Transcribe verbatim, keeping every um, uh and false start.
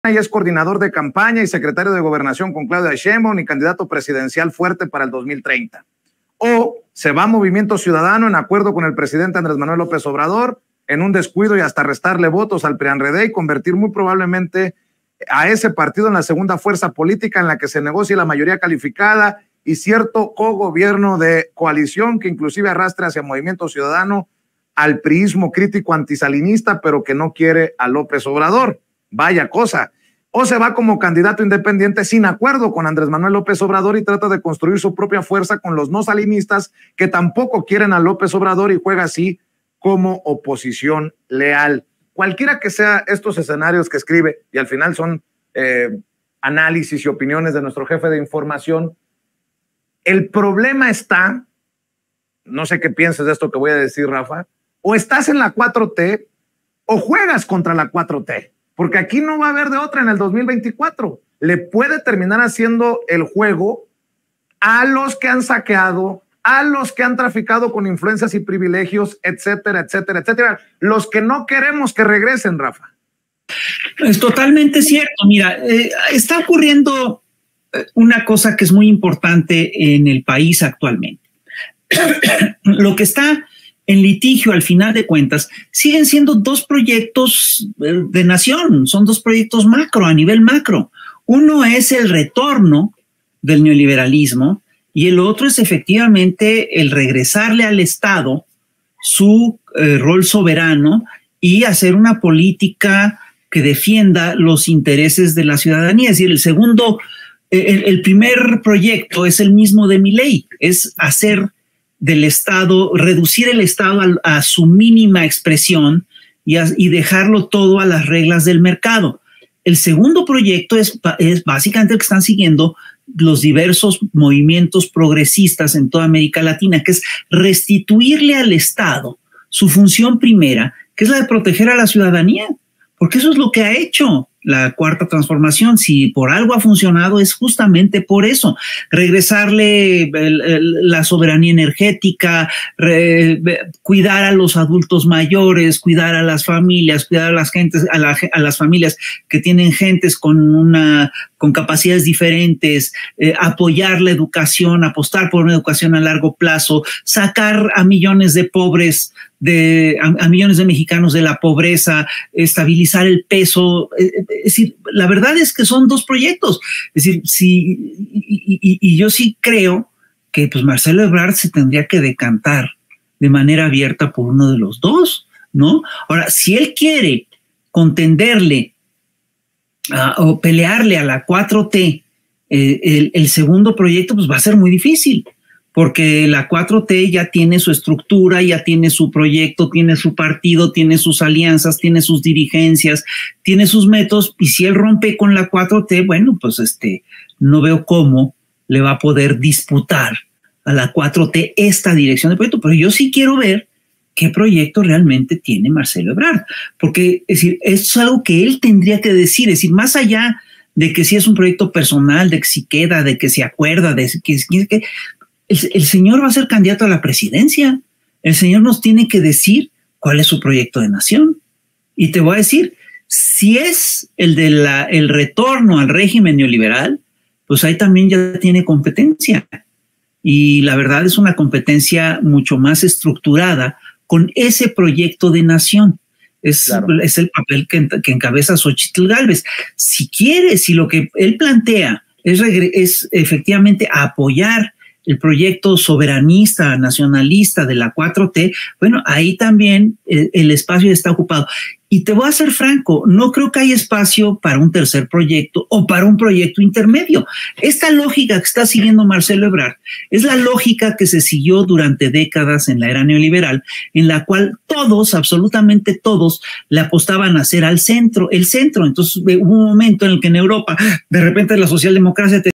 y es coordinador de campaña y secretario de Gobernación con Claudia Sheinbaum y candidato presidencial fuerte para el dos mil treinta. O se va a Movimiento Ciudadano en acuerdo con el presidente Andrés Manuel López Obrador en un descuido y hasta restarle votos al P R I A N R D y convertir muy probablemente a ese partido en la segunda fuerza política en la que se negocie la mayoría calificada y cierto cogobierno de coalición que inclusive arrastre hacia Movimiento Ciudadano al priismo crítico antisalinista, pero que no quiere a López Obrador. Vaya cosa. O se va como candidato independiente sin acuerdo con Andrés Manuel López Obrador y trata de construir su propia fuerza con los no salinistas que tampoco quieren a López Obrador y juega así como oposición leal. Cualquiera que sea estos escenarios que escribe, y al final son eh, análisis y opiniones de nuestro jefe de información, el problema está, no sé qué pienses de esto que voy a decir, Rafa, o estás en la cuatro T o juegas contra la cuatro T. Porque aquí no va a haber de otra en el dos mil veinticuatro. Le puede terminar haciendo el juego a los que han saqueado, a los que han traficado con influencias y privilegios, etcétera, etcétera, etcétera. Los que no queremos que regresen, Rafa. Es totalmente cierto. Mira, eh, está ocurriendo una cosa que es muy importante en el país actualmente. Lo que está en litigio, al final de cuentas, siguen siendo dos proyectos de nación, son dos proyectos macro, a nivel macro. Uno es el retorno del neoliberalismo y el otro es efectivamente el regresarle al Estado su eh, rol soberano y hacer una política que defienda los intereses de la ciudadanía. Es decir, el segundo, el, el primer proyecto es el mismo de Milei, es hacer del Estado, reducir el Estado a, a su mínima expresión y, a, y dejarlo todo a las reglas del mercado. El segundo proyecto es, es básicamente el que están siguiendo los diversos movimientos progresistas en toda América Latina, que es restituirle al Estado su función primera, que es la de proteger a la ciudadanía, porque eso es lo que ha hecho la Cuarta Transformación. Si por algo ha funcionado es justamente por eso, regresarle el, el, la soberanía energética, re, cuidar a los adultos mayores, cuidar a las familias, cuidar a las gentes, a, la, a las familias que tienen gentes con una con capacidades diferentes, eh, apoyar la educación, apostar por una educación a largo plazo, sacar a millones de pobres, de, a, a millones de mexicanos de la pobreza, estabilizar el peso. Eh, es decir, la verdad es que son dos proyectos. Es decir, sí, y, y, y yo sí creo que pues Marcelo Ebrard se tendría que decantar de manera abierta por uno de los dos, ¿no? Ahora, si él quiere contenderle Uh, o pelearle a la cuatro T eh, el, el segundo proyecto, pues va a ser muy difícil, porque la cuatro T ya tiene su estructura, ya tiene su proyecto, tiene su partido, tiene sus alianzas, tiene sus dirigencias, tiene sus métodos, y si él rompe con la cuatro T, bueno, pues este, no veo cómo le va a poder disputar a la cuatro T esta dirección de proyecto, pero yo sí quiero ver qué proyecto realmente tiene Marcelo Ebrard, porque es decir, es algo que él tendría que decir, es decir, más allá de que si es un proyecto personal, de que si queda, de que se acuerda, de que, que el, el señor va a ser candidato a la presidencia, el señor nos tiene que decir cuál es su proyecto de nación. Y te voy a decir, si es el de la, el retorno al régimen neoliberal, pues ahí también ya tiene competencia. Y la verdad es una competencia mucho más estructurada con ese proyecto de nación. Es, claro. Es el papel que, que encabeza Xochitl Gálvez. Si quiere, si lo que él plantea es, es efectivamente apoyar el proyecto soberanista, nacionalista de la cuatro T, bueno, ahí también el, el espacio está ocupado. Y te voy a ser franco, no creo que haya espacio para un tercer proyecto o para un proyecto intermedio. Esta lógica que está siguiendo Marcelo Ebrard es la lógica que se siguió durante décadas en la era neoliberal, en la cual todos, absolutamente todos, le apostaban a ser al centro, el centro. Entonces hubo un momento en el que en Europa, de repente la socialdemocracia te